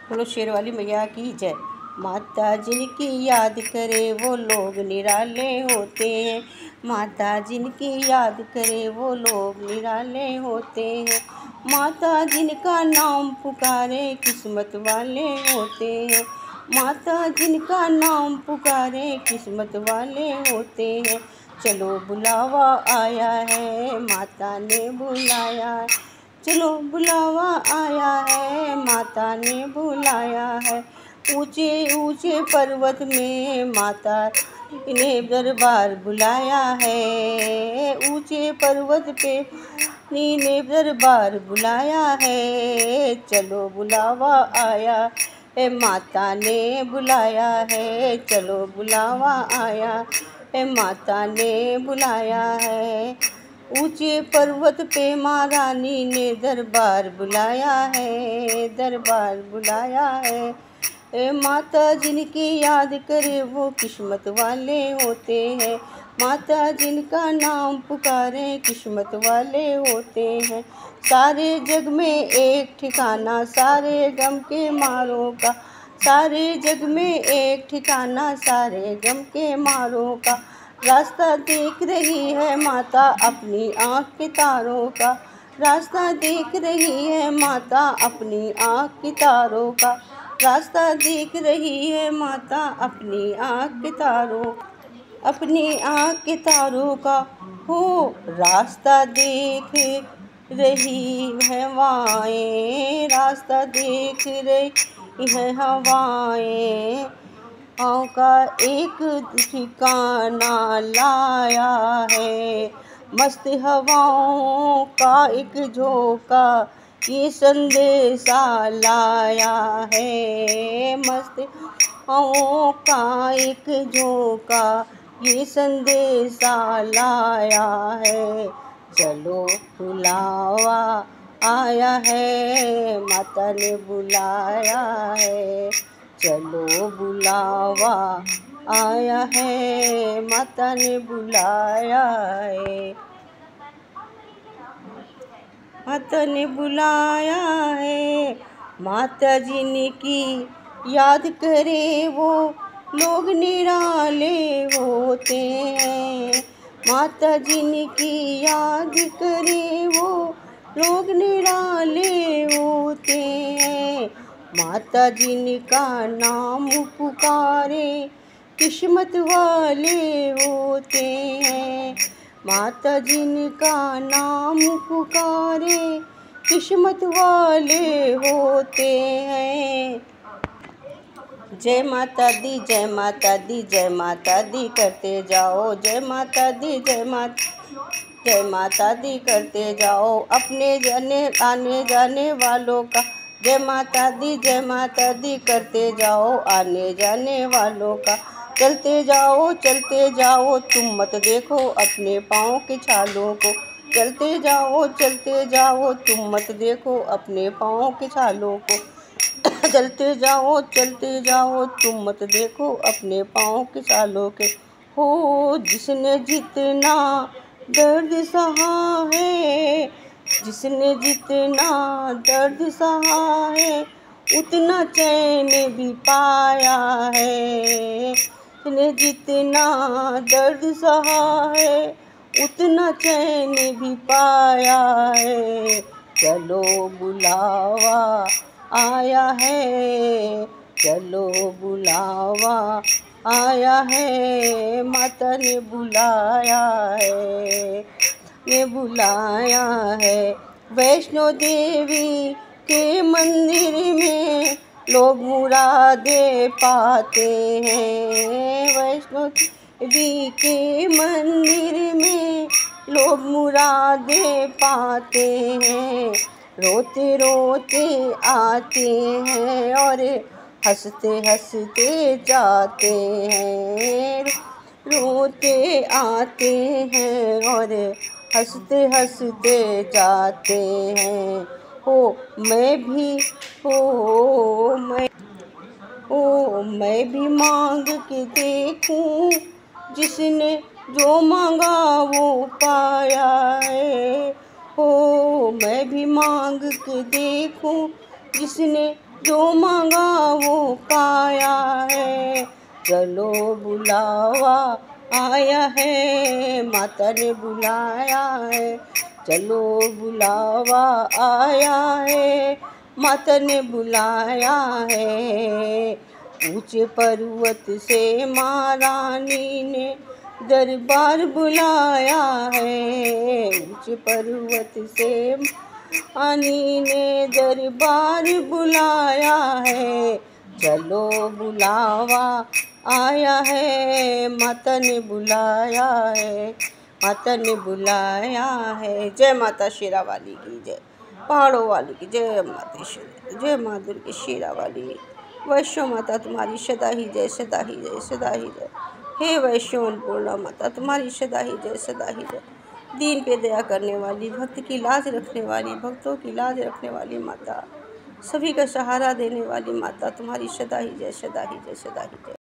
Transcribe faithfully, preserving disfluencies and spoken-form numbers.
बोलो शेर वाली मैया की जय। माता जिनकी याद करे वो लोग निराले होते हैं। माता जिनकी याद करे वो लोग निराले होते हैं। माता जिनका नाम पुकारे किस्मत वाले होते हैं। माता जिनका नाम पुकारे किस्मत वाले होते हैं। चलो बुलावा आया है, माता ने बुलाया है। चलो बुलावा आया है, माता ने बुलाया है। ऊंचे ऊंचे पर्वत में माता ने दरबार बुलाया है। ऊंचे पर्वत पे ने दरबार बुलाया है। चलो बुलावा आया है, माता ने बुलाया है। चलो बुलावा आया है, माता ने बुलाया है। ऊंचे पर्वत पे माँ रानी ने दरबार बुलाया है। दरबार बुलाया है। ए माता जिनकी याद करे वो किस्मत वाले होते हैं। माता जिनका नाम पुकारे किस्मत वाले होते हैं। सारे जग में एक ठिकाना सारे गम के मारों का। सारे जग में एक ठिकाना सारे गम के मारों का। रास्ता देख रही है माता अपनी आँख के तारों का। रास्ता देख रही है माता अपनी आँख के तारों का। रास्ता देख रही है माता अपनी आँख के तारों अपनी आँख के तारों का। हो रास्ता देख रही है हवाएं। रास्ता देख रही है हवाएं। गाँव का एक ठिकाना लाया है। मस्त हवाओं का एक झोंका ये संदेशा लाया है। मस्त हवाओं का एक झोंका ये संदेशा लाया है। चलो बुलावा आया है, माता ने बुलाया है। चलो बुलावा आया है, माता ने बुलाया है। माता ने बुलाया है। माता जिनकी याद करे वो लोग निराले होते हैं। माता जिनकी याद करे वो लोग निराले होते हैं। माता जिनका नाम पुकारे किस्मत वाले होते हैं। माता जिनका नाम पुकारे किस्मत वाले होते हैं। जय माता दी जय माता दी जय माता दी करते जाओ। जय माता दी जय माता जय माता दी करते जाओ। अपने जाने आने जाने वालों का जय माता दी जय माता दी करते जाओ। आने जाने वालों का चलते जाओ चलते जाओ। तुम मत देखो अपने पाँव के छालों को। चलते जाओ चलते जाओ। तुम मत देखो अपने पाँव के छालों को। चलते जाओ चलते जाओ। तुम मत देखो अपने पाँव के छालों के। हो जिसने जितना दर्द सहा है। जिसने जितना दर्द सहा है उतना चैन भी पाया है। जिसने जितना दर्द सहा है उतना चैन भी पाया है। चलो बुलावा आया है। चलो बुलावा आया है, माता ने बुलाया है। ने बुलाया है। वैष्णो देवी के मंदिर में लोग मुरादे पाते हैं। वैष्णो देवी के मंदिर में लोग मुरादे पाते हैं। रोते रोते आते हैं और हंसते हंसते जाते हैं। रोते आते हैं और हंसते हंसते जाते हैं। हो मैं भी हो मैं ओ मैं भी मांग के देखूं। जिसने जो मांगा वो पाया है। हो मैं भी मांग के देखूं। जिसने जो मांगा वो पाया है। चलो बुलावा आया है, माता ने बुलाया है। चलो बुलावा आया है, माता ने बुलाया है। ऊंचे पर्वत से माँ रानी ने दरबार बुलाया है। ऊंचे पर्वत से रानी ने दरबार बुलाया है। चलो बुलावा आया है, माता ने बुलाया है, माता ने बुलाया है। जय माता शेरा वाली की जय, पहाड़ों वाली की जय, माता शेरा, जय माँ दुर्गे शेरा वाली। वैष्णो माता तुम्हारी सदा ही जय, सदा ही जय, सदा ही जय। हे वैष्णो अन्नपूर्णा माता तुम्हारी सदा ही जय, सदा ही जय। दीन पे दया करने वाली, भक्त की लाज रखने वाली, भक्तों की लाज रखने वाली माता, सभी का सहारा देने वाली माता तुम्हारी सदा ही जय, सदा ही जय, सदा ही जय।